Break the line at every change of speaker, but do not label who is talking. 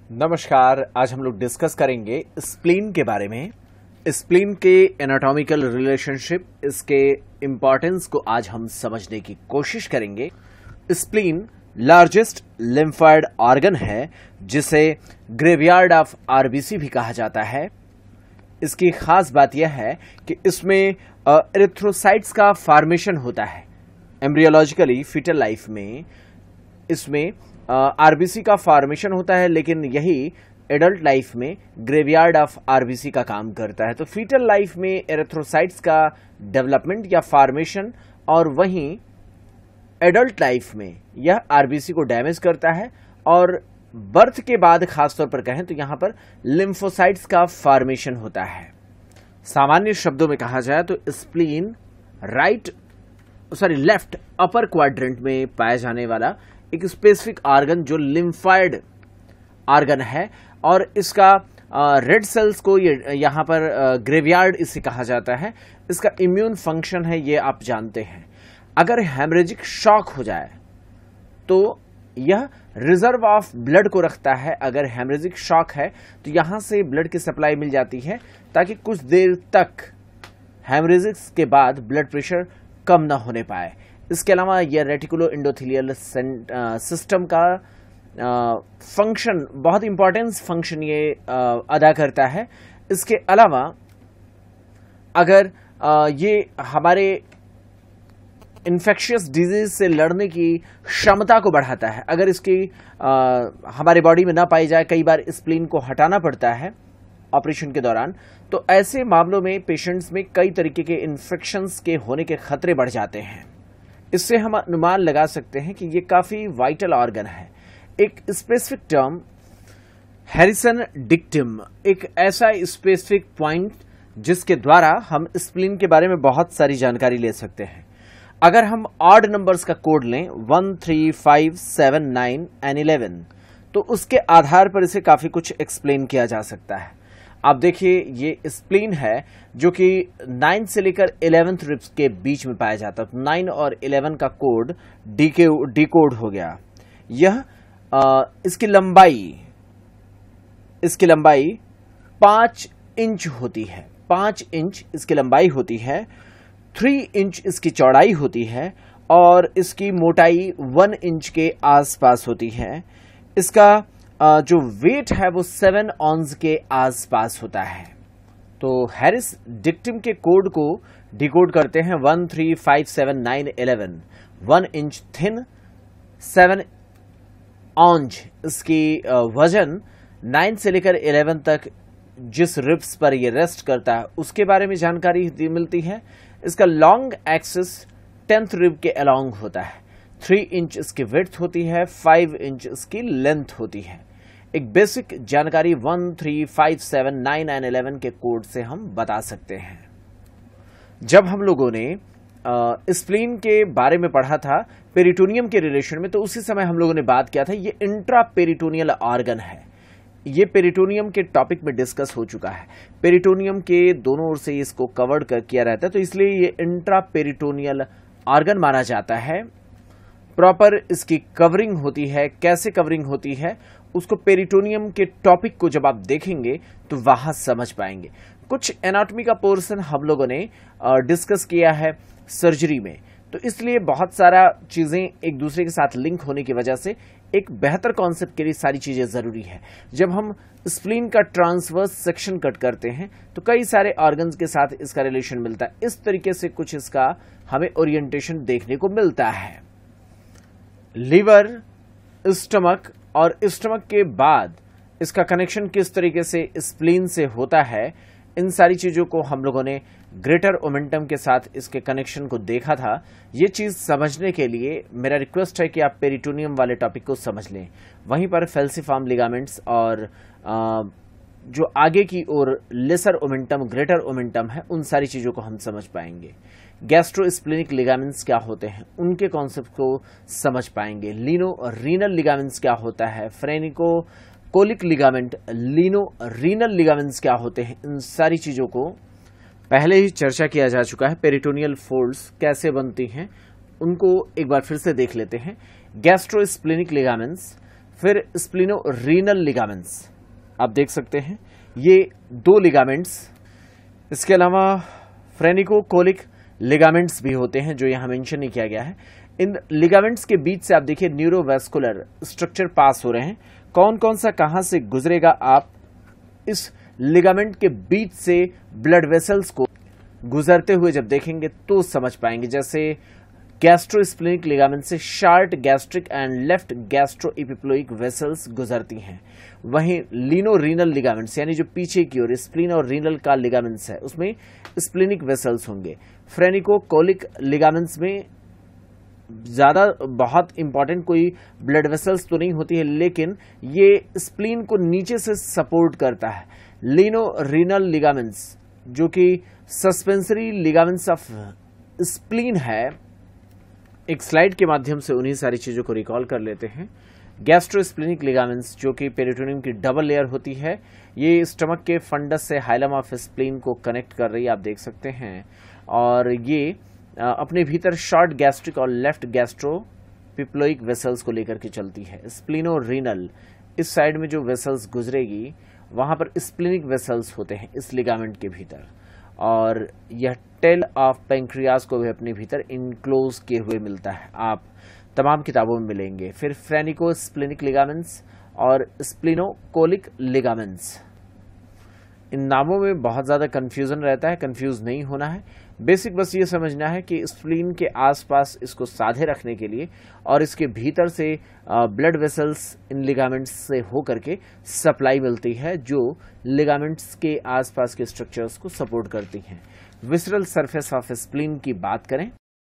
नमस्कार। आज हम लोग डिस्कस करेंगे स्प्लीन के बारे में। स्प्लीन के एनाटॉमिकल रिलेशनशिप, इसके इम्पोर्टेंस को आज हम समझने की कोशिश करेंगे। स्प्लीन लार्जेस्ट लिम्फॉइड ऑर्गन है जिसे ग्रेवयार्ड ऑफ आरबीसी भी कहा जाता है। इसकी खास बात यह है कि इसमें एरिथ्रोसाइट्स का फॉर्मेशन होता है। एम्ब्रियोलॉजिकली फीटल लाइफ में इसमें आरबीसी का फॉर्मेशन होता है, लेकिन यही एडल्ट लाइफ में ग्रेवयार्ड ऑफ आरबीसी का काम करता है। तो फीटल लाइफ में एरिथ्रोसाइट्स का डेवलपमेंट या फॉर्मेशन, और वहीं एडल्ट लाइफ में यह आरबीसी को डैमेज करता है। और बर्थ के बाद खासतौर पर कहें तो यहां पर लिम्फोसाइट्स का फॉर्मेशन होता है। सामान्य शब्दों में कहा जाए तो स्प्लीन लेफ्ट अपर क्वाड्रेंट में पाया जाने वाला एक स्पेसिफिक ऑर्गन जो लिम्फॉइड ऑर्गन है, और इसका रेड सेल्स को यहां पर ग्रेवयार्ड इसे कहा जाता है। इसका इम्यून फंक्शन है, ये आप जानते हैं। अगर हेमरेजिक शॉक हो जाए तो यह रिजर्व ऑफ ब्लड को रखता है। अगर हेमरेजिक शॉक है तो यहां से ब्लड की सप्लाई मिल जाती है ताकि कुछ देर तक हेमरेजिक्स के बाद ब्लड प्रेशर कम न होने पाए। इसके अलावा यह रेटिकुलो एंडोथेलियल सिस्टम का फंक्शन, बहुत इंपॉर्टेंस फंक्शन ये अदा करता है। इसके अलावा अगर ये हमारे इन्फेक्शियस डिजीज से लड़ने की क्षमता को बढ़ाता है। अगर इसकी हमारे बॉडी में ना पाई जाए, कई बार स्प्लीन को हटाना पड़ता है ऑपरेशन के दौरान, तो ऐसे मामलों में पेशेंट्स में कई तरीके के इन्फेक्शंस के होने के खतरे बढ़ जाते हैं। इससे हम अनुमान लगा सकते हैं कि ये काफी वाइटल ऑर्गन है। एक स्पेसिफिक टर्म हैरिसन डिक्टिम, एक ऐसा स्पेसिफिक पॉइंट जिसके द्वारा हम स्प्लीन के बारे में बहुत सारी जानकारी ले सकते हैं। अगर हम ऑड नंबर्स का कोड लें 1, 3, 5, 7, 9 एंड 11, तो उसके आधार पर इसे काफी कुछ एक्सप्लेन किया जा सकता है। आप देखिए, ये स्प्लीन है जो कि 9 से लेकर 11th रिब्स के बीच में पाया जाता है। 9 और 11 का कोड डिकोड हो गया। यह इसकी लंबाई 5 इंच होती है। 5 इंच इसकी लंबाई होती है, 3 इंच इसकी चौड़ाई होती है, और इसकी मोटाई 1 इंच के आसपास होती है। इसका जो वेट है वो 7 ऑन्स के आसपास होता है। तो हैरिस डिक्टिम के कोड को डिकोड करते हैं 1, 3, 5, 7, 9, 11। 1 इंच थिन, 7 ऑन्ज इसकी वजन, 9 से लेकर 11 तक जिस रिब्स पर ये रेस्ट करता है उसके बारे में जानकारी मिलती है। इसका लॉन्ग एक्सिस 10th रिब के अलोंग होता है। 3 इंच इसकी विड्थ होती है, 5 इंच इसकी लेंथ होती है। एक बेसिक जानकारी 1, 3, 5, 7, 9 एंड 11 के कोड से हम बता सकते हैं। जब हम लोगों ने स्प्लीन के बारे में पढ़ा था पेरिटोनियम के रिलेशन में, तो उसी समय हम लोगों ने बात किया था ये इंट्रा पेरिटोनियल ऑर्गन है। ये पेरिटोनियम के टॉपिक में डिस्कस हो चुका है। पेरिटोनियम के दोनों ओर से इसको कवर्ड किया रहता है, तो इसलिए ये इंट्रा पेरिटोनियल ऑर्गन माना जाता है। प्रॉपर इसकी कवरिंग होती है। कैसे कवरिंग होती है उसको पेरिटोनियम के टॉपिक को जब आप देखेंगे तो वहां समझ पाएंगे। कुछ एनाटॉमी का पोर्शन हम लोगों ने डिस्कस किया है सर्जरी में, तो इसलिए बहुत सारा चीजें एक दूसरे के साथ लिंक होने की वजह से एक बेहतर कॉन्सेप्ट के लिए सारी चीजें जरूरी है। जब हम स्प्लीन का ट्रांसवर्स सेक्शन कट करते हैं तो कई सारे ऑर्गन्स के साथ इसका रिलेशन मिलता है। इस तरीके से कुछ इसका हमें ओरिएंटेशन देखने को मिलता है। लिवर, स्टमक, और स्टमक के बाद इसका कनेक्शन किस तरीके से स्प्लीन से होता है, इन सारी चीजों को हम लोगों ने ग्रेटर ओमेंटम के साथ इसके कनेक्शन को देखा था। ये चीज समझने के लिए मेरा रिक्वेस्ट है कि आप पेरिटोनियम वाले टॉपिक को समझ लें। वहीं पर फेल्सिफॉर्म लिगामेंट्स और जो आगे की ओर लेसर ओमेंटम, ग्रेटर ओमेंटम है, उन सारी चीजों को हम समझ पाएंगे। गैस्ट्रोस्प्लेनिक लिगामेंट्स क्या होते हैं उनके कॉन्सेप्ट को समझ पाएंगे। लीनो रीनल लिगामेंट्स क्या होता है, phrenicocolic ligament, lienorenal ligaments क्या होते हैं, इन सारी चीजों को पहले ही चर्चा किया जा चुका है। पेरिटोनियल फोल्ड्स कैसे बनती हैं उनको एक बार फिर से देख लेते हैं। गैस्ट्रोस्प्लेनिक लिगामेंट्स, फिर स्प्लिनोरीनल लिगामेंट्स, आप देख सकते हैं ये 2 लिगामेंट्स। इसके अलावा फ्रेनिकोकोलिक लिगामेंट्स भी होते हैं जो यहां मेंशन नहीं किया गया है। इन लिगामेंट्स के बीच से आप देखिए न्यूरोवैस्कुलर स्ट्रक्चर पास हो रहे हैं। कौन कौन सा कहां से गुजरेगा, आप इस लिगामेंट के बीच से ब्लड वेसल्स को गुजरते हुए जब देखेंगे तो समझ पाएंगे। जैसे गैस्ट्रोस्प्लेनिक लिगामेंट से short gastric and left gastroepiploic vessels गुजरती हैं। वहीं लीनोरीनल लिगामेंट्स यानी जो पीछे की ओर स्प्लीन और रीनल का लिगामेंट्स है उसमें स्प्लेनिक वेसल्स होंगे। फ्रेनिकोकोलिक लिगामेंट्स में ज्यादा बहुत इंपॉर्टेंट कोई ब्लड वेसल्स तो नहीं होती है, लेकिन ये स्प्लीन को नीचे से सपोर्ट करता है। लीनोरीनल लिगामेंट्स जो कि सस्पेंसरी लिगामेंट्स ऑफ स्प्लीन है, एक स्लाइड के माध्यम से उन्हीं सारी चीजों को रिकॉल कर लेते हैं। गैस्ट्रोस्प्लेनिक लिगामेंट्स जो कि पेरिटोनियम की डबल लेयर होती है, ये स्टमक के फंडस से हाइलम ऑफ स्प्लीन को कनेक्ट कर रही है, आप देख सकते हैं। और ये अपने भीतर शॉर्ट गैस्ट्रिक और लेफ्ट गैस्ट्रो पिप्लोइक वेसल्स को लेकर के चलती है। स्प्लिनोरीनल इस साइड में जो वेसल्स गुजरेगी वहां पर स्प्लिनिक वेसल्स होते हैं इस लिगामेंट के भीतर, और यह टेल ऑफ पेंक्रियास को भी अपने भीतर इनक्लोज किए हुए मिलता है, आप तमाम किताबों में मिलेंगे। फिर फ्रेनिकोस्प्लेनिक लिगामेंट्स और स्प्लिनोकोलिक लिगामेंट्स, इन नामों में बहुत ज्यादा कंफ्यूजन रहता है, कंफ्यूज नहीं होना है। बेसिक बस ये समझना है कि स्प्लीन के आसपास इसको साधे रखने के लिए और इसके भीतर से ब्लड वेसल्स इन लिगामेंट्स से होकर के सप्लाई मिलती है जो लिगामेंट्स के आसपास के स्ट्रक्चर्स को सपोर्ट करती हैं। विसरल सरफेस ऑफ स्प्लीन की बात करें